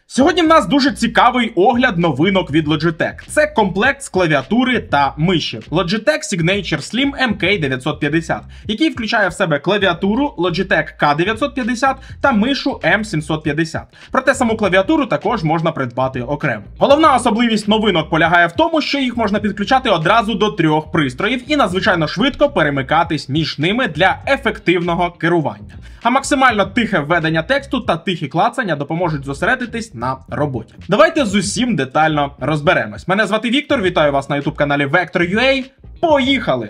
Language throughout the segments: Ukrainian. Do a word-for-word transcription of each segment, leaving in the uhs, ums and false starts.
Сьогодні в нас дуже цікавий огляд новинок від Logitech. Це комплект з клавіатури та миші Logitech Signature Slim ем кей дев'ятсот п'ятдесят, який включає в себе клавіатуру Logitech К дев'ятсот п'ятдесят та мишу М сімсот п'ятдесят. Проте саму клавіатуру також можна придбати окремо. Головна особливість новинок полягає в тому, що їх можна підключати одразу до трьох пристроїв і надзвичайно швидко перемикатись між ними для ефективного керування. А максимально тихе введення тексту та тихі клацання допоможуть зосередитись на роботі. Давайте з усім детально розберемось. Мене звати Віктор, вітаю вас на ютуб каналі Vector.ua. Поїхали!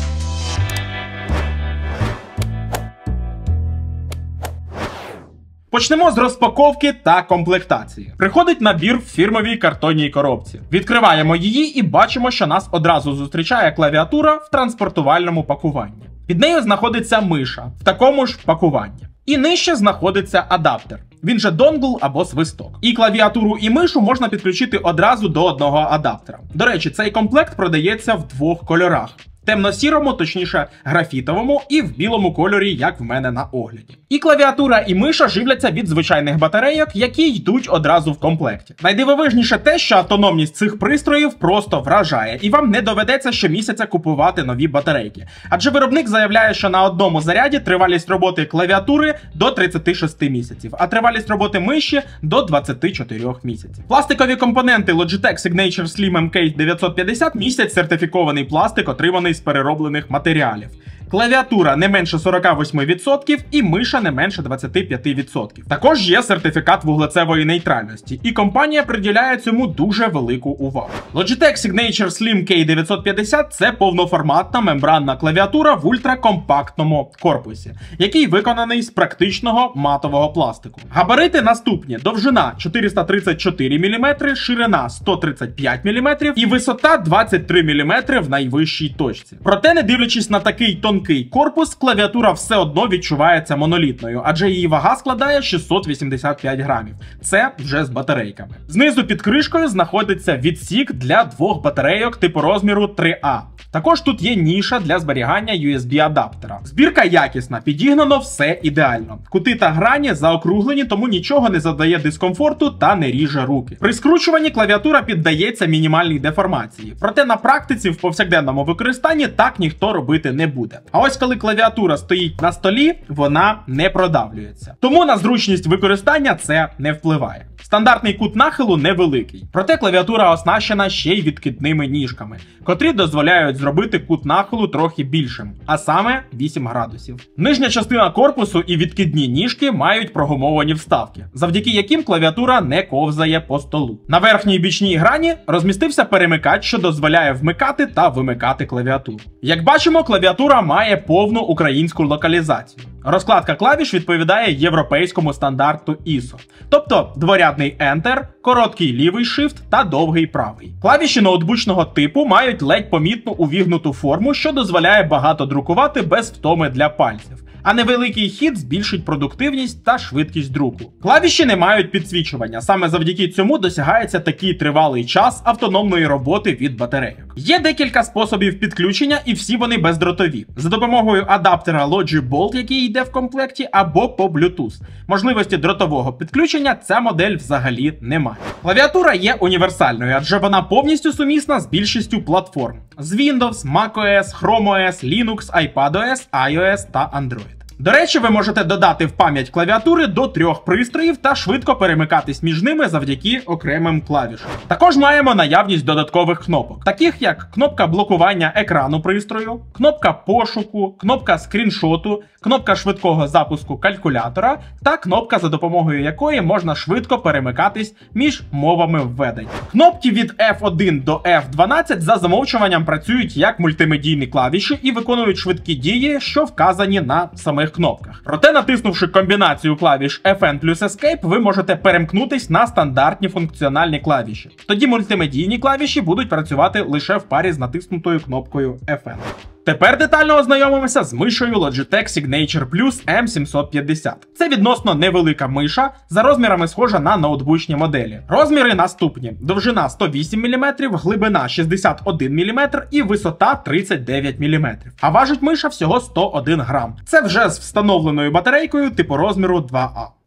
Почнемо з розпаковки та комплектації. Приходить набір в фірмовій картонній коробці. Відкриваємо її і бачимо, що нас одразу зустрічає клавіатура в транспортувальному пакуванні. Під нею знаходиться миша в такому ж пакуванні. І нижче знаходиться адаптер. Він же донгл або свисток. І клавіатуру, і мишу можна підключити одразу до одного адаптера. До речі, цей комплект продається в двох кольорах. Темно-сірому, точніше графітовому, і в білому кольорі, як в мене на огляді. І клавіатура, і миша живляться від звичайних батарейок, які йдуть одразу в комплекті. Найдивовижніше те, що автономність цих пристроїв просто вражає, і вам не доведеться щомісяця купувати нові батарейки. Адже виробник заявляє, що на одному заряді тривалість роботи клавіатури до тридцяти шести місяців, а тривалість роботи миші до двадцяти чотирьох місяців. Пластикові компоненти Logitech Signature Slim ем кей дев'ятсот п'ятдесят містять сертифікований пластик, отриманий з перероблених матеріалів. Клавіатура не менше сорока восьми відсотків і миша не менше двадцяти п'яти відсотків. Також є сертифікат вуглецевої нейтральності, і компанія приділяє цьому дуже велику увагу. Logitech Signature Slim кей дев'ятсот п'ятдесят – це повноформатна мембранна клавіатура в ультракомпактному корпусі, який виконаний з практичного матового пластику. Габарити наступні: довжина чотириста тридцять чотири міліметри, ширина сто тридцять п'ять міліметрів і висота двадцять три міліметри в найвищій точці. Проте, не дивлячись на такий тонкий корпус, клавіатура все одно відчувається монолітною, адже її вага складає шістсот вісімдесят п'ять грамів. Це вже з батарейками. Знизу під кришкою знаходиться відсік для двох батарейок типу розміру три А. Також тут є ніша для зберігання ю ес бі-адаптера. Збірка якісна, підігнано все ідеально. Кути та грані заокруглені, тому нічого не завдає дискомфорту та не ріже руки. При скручуванні клавіатура піддається мінімальній деформації. Проте на практиці в повсякденному використанні так ніхто робити не буде. А ось коли клавіатура стоїть на столі, вона не продавлюється. Тому на зручність використання це не впливає. Стандартний кут нахилу невеликий. Проте клавіатура оснащена ще й відкидними ніжками, котрі дозволяють зробити кут нахилу трохи більшим, а саме вісім градусів. Нижня частина корпусу і відкидні ніжки мають прогумовані вставки, завдяки яким клавіатура не ковзає по столу. На верхній і бічній грані розмістився перемикач, що дозволяє вмикати та вимикати клавіатуру. Як бачимо, клавіатура має повну українську локалізацію. Розкладка клавіш відповідає європейському стандарту ісо. Тобто дворядний Enter, короткий лівий Shift та довгий правий. Клавіші ноутбучного типу мають ледь помітну увігнуту форму, що дозволяє багато друкувати без втоми для пальців. А невеликий хід збільшить продуктивність та швидкість друку. Клавіші не мають підсвічування, саме завдяки цьому досягається такий тривалий час автономної роботи від батарейок. Є декілька способів підключення, і всі вони бездротові. За допомогою адаптера Logi Bolt, який йде в комплекті, або по Bluetooth. Можливості дротового підключення ця модель взагалі не має. Клавіатура є універсальною, адже вона повністю сумісна з більшістю платформ. З Windows, macOS, ChromeOS, Linux, iPadOS, iOS та Android. До речі, ви можете додати в пам'ять клавіатури до трьох пристроїв та швидко перемикатись між ними завдяки окремим клавішам. Також маємо наявність додаткових кнопок, таких як кнопка блокування екрану пристрою, кнопка пошуку, кнопка скріншоту, кнопка швидкого запуску калькулятора та кнопка, за допомогою якої можна швидко перемикатись між мовами введень. Кнопки від еф один до еф дванадцять за замовчуванням працюють як мультимедійні клавіші і виконують швидкі дії, що вказані на самих кнопках. Проте, натиснувши комбінацію клавіш еф ен плюс Escape, ви можете перемкнутись на стандартні функціональні клавіші. Тоді мультимедійні клавіші будуть працювати лише в парі з натиснутою кнопкою еф ен. Тепер детально ознайомимося з мишею Logitech Signature Plus М сімсот п'ятдесят. Це відносно невелика миша, за розмірами схожа на ноутбучні моделі. Розміри наступні: довжина сто вісім міліметрів, глибина шістдесят один міліметр і висота тридцять дев'ять міліметрів. А важить миша всього сто один грам. Це вже з встановленою батарейкою типу розміру два А.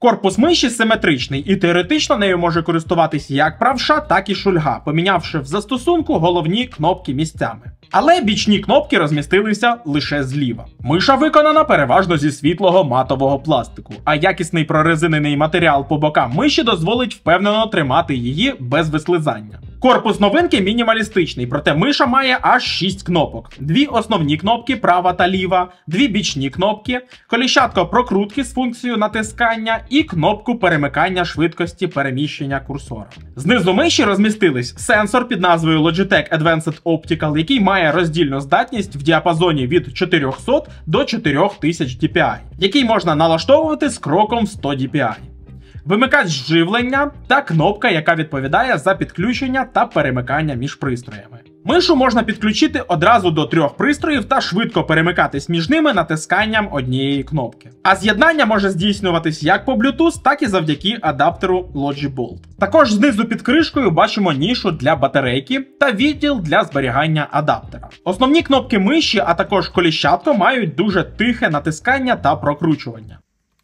Корпус миші симетричний і теоретично нею може користуватись як правша, так і шульга, помінявши в застосунку головні кнопки місцями. Але бічні кнопки розмістилися лише зліва. Миша виконана переважно зі світлого матового пластику, а якісний прорезинений матеріал по бокам миші дозволить впевнено тримати її без вислизання. Корпус новинки мінімалістичний, проте миша має аж шість кнопок. Дві основні кнопки права та ліва, дві бічні кнопки, коліщатко прокрутки з функцією натискання і кнопку перемикання швидкості переміщення курсора. Знизу миші розмістились сенсор під назвою Logitech Advanced Optical, який має роздільну здатність в діапазоні від чотирьохсот до чотирьох тисяч ді пі ай, який можна налаштовувати з кроком в сто ді пі ай. Вимикач живлення та кнопка, яка відповідає за підключення та перемикання між пристроями. Мишу можна підключити одразу до трьох пристроїв та швидко перемикатись між ними натисканням однієї кнопки. А з'єднання може здійснюватись як по Bluetooth, так і завдяки адаптеру Logibolt. Також знизу під кришкою бачимо нішу для батарейки та відділ для зберігання адаптера. Основні кнопки миші, а також коліщатко мають дуже тихе натискання та прокручування.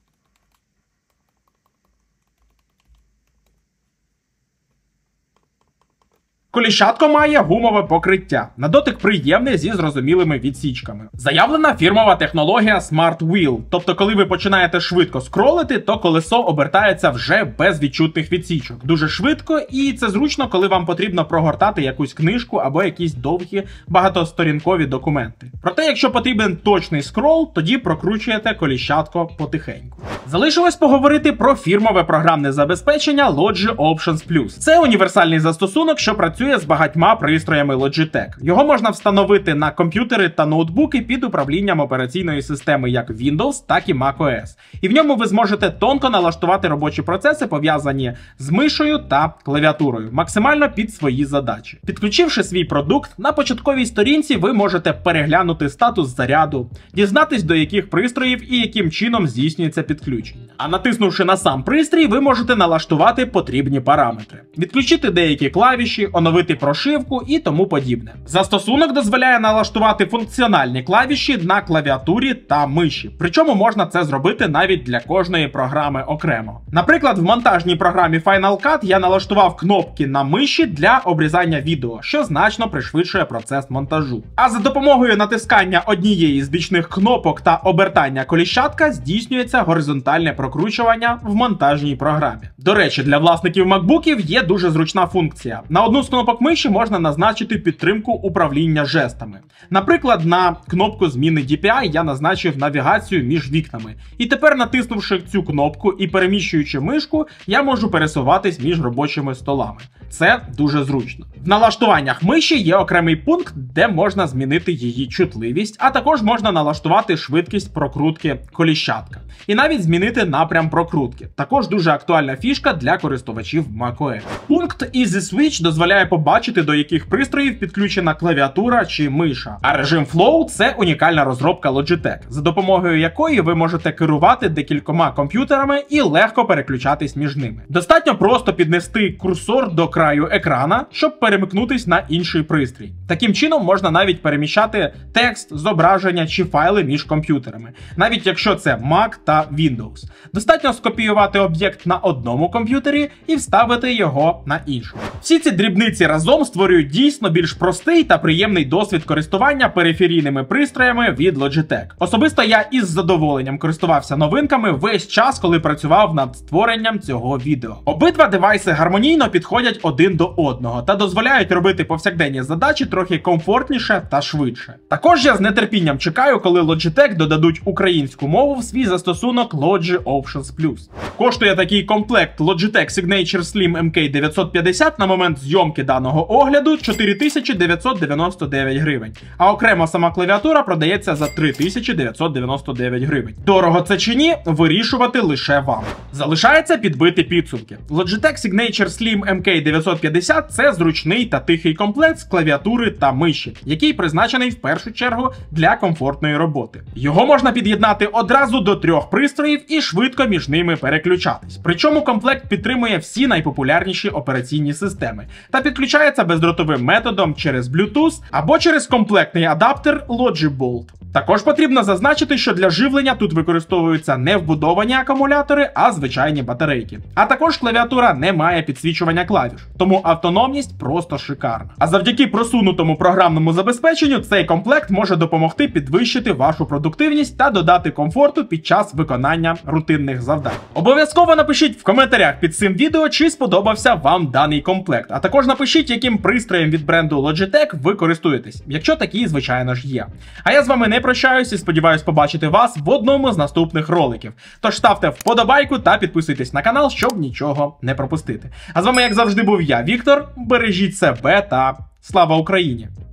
Коліщатко має гумове покриття, на дотик приємне зі зрозумілими відсічками. Заявлена фірмова технологія Smart Wheel, тобто коли ви починаєте швидко скролити, то колесо обертається вже без відчутних відсічок. Дуже швидко, і це зручно, коли вам потрібно прогортати якусь книжку або якісь довгі багатосторінкові документи. Проте, якщо потрібен точний скрол, тоді прокручуєте коліщатко потихеньку. Залишилось поговорити про фірмове програмне забезпечення Logi Options Plus. Це універсальний застосунок, що працює з багатьма пристроями Logitech. Його можна встановити на комп'ютери та ноутбуки під управлінням операційної системи як Windows, так і macOS. І в ньому ви зможете тонко налаштувати робочі процеси, пов'язані з мишею та клавіатурою, максимально під свої задачі. Підключивши свій продукт, на початковій сторінці ви можете переглянути статус заряду, дізнатись, до яких пристроїв і яким чином здійснюється підключення. А натиснувши на сам пристрій, ви можете налаштувати потрібні параметри, відключити деякі клавіші, оновити прошивку і тому подібне. Застосунок дозволяє налаштувати функціональні клавіші на клавіатурі та миші. Причому можна це зробити навіть для кожної програми окремо. Наприклад, в монтажній програмі Final Cut я налаштував кнопки на миші для обрізання відео, що значно пришвидшує процес монтажу. А за допомогою натискання однієї з бічних кнопок та обертання коліщатка здійснюється горизонтальне прокручування в монтажній програмі. До речі, для власників макбуків є дуже зручна функція. На одну з кнопок миші можна назначити підтримку управління жестами. Наприклад, на кнопку зміни ді пі ай я назначив навігацію між вікнами. І тепер, натиснувши цю кнопку і переміщуючи мишку, я можу пересуватись між робочими столами. Це дуже зручно. В налаштуваннях миші є окремий пункт, де можна змінити її чутливість, а також можна налаштувати швидкість прокрутки коліщатка. І навіть змінити напрям прокрутки. Також дуже актуальна фішка для користувачів macOS. Пункт Easy Switch дозволяє побачити, до яких пристроїв підключена клавіатура чи миша. А режим Flow – це унікальна розробка Logitech, за допомогою якої ви можете керувати декількома комп'ютерами і легко переключатись між ними. Достатньо просто піднести курсор до краю екрана, щоб перемикнутись на інший пристрій. Таким чином можна навіть переміщати текст, зображення чи файли між комп'ютерами, навіть якщо це Mac та Windows. Достатньо скопіювати об'єкт на одному комп'ютері і вставити його на іншому. Всі ці дрібниці разом створюють дійсно більш простий та приємний досвід користування периферійними пристроями від Logitech. Особисто я із задоволенням користувався новинками весь час, коли працював над створенням цього відео. Обидва девайси гармонійно підходять один до одного та дозволяють робити повсякденні задачі трохи комфортніше та швидше. Також я з нетерпінням чекаю, коли Logitech додадуть українську мову в свій застосунок Logi Options Plus. Коштує такий комплект Logitech Signature Slim ем кей дев'ятсот п'ятдесят на момент зйомки даного огляду чотири тисячі дев'ятсот дев'яносто дев'ять гривень, а окремо сама клавіатура продається за три тисячі дев'ятсот дев'яносто дев'ять гривень. Дорого це чи ні, вирішувати лише вам. Залишається підбити підсумки. Logitech Signature Slim ем кей дев'ятсот п'ятдесят – це зручний та тихий комплект з клавіатури та миші, який призначений в першу чергу для комфортної роботи. Його можна під'єднати одразу до трьох пристроїв і швидко між ними переключатись. Причому комплект підтримує всі найпопулярніші операційні системи та підключається бездротовим методом через Bluetooth або через комплектний адаптер Logibolt. Також потрібно зазначити, що для живлення тут використовуються не вбудовані акумулятори, а звичайні батарейки. А також клавіатура не має підсвічування клавіш, тому автономність просто шикарна. А завдяки просунутому програмному забезпеченню цей комплект може допомогти підвищити вашу продуктивність та додати комфорту під час виконання рутинних завдань. Обов'язково напишіть в коментарях під цим відео, чи сподобався вам даний комплект. А також напишіть, яким пристроєм від бренду Logitech ви користуєтесь, якщо такі, звичайно ж, є. А я з вами не прощаюсь і сподіваюсь побачити вас в одному з наступних роликів. Тож ставте вподобайку та підписуйтесь на канал, щоб нічого не пропустити. А з вами, як завжди, був я, Віктор. Бережіть себе та слава Україні!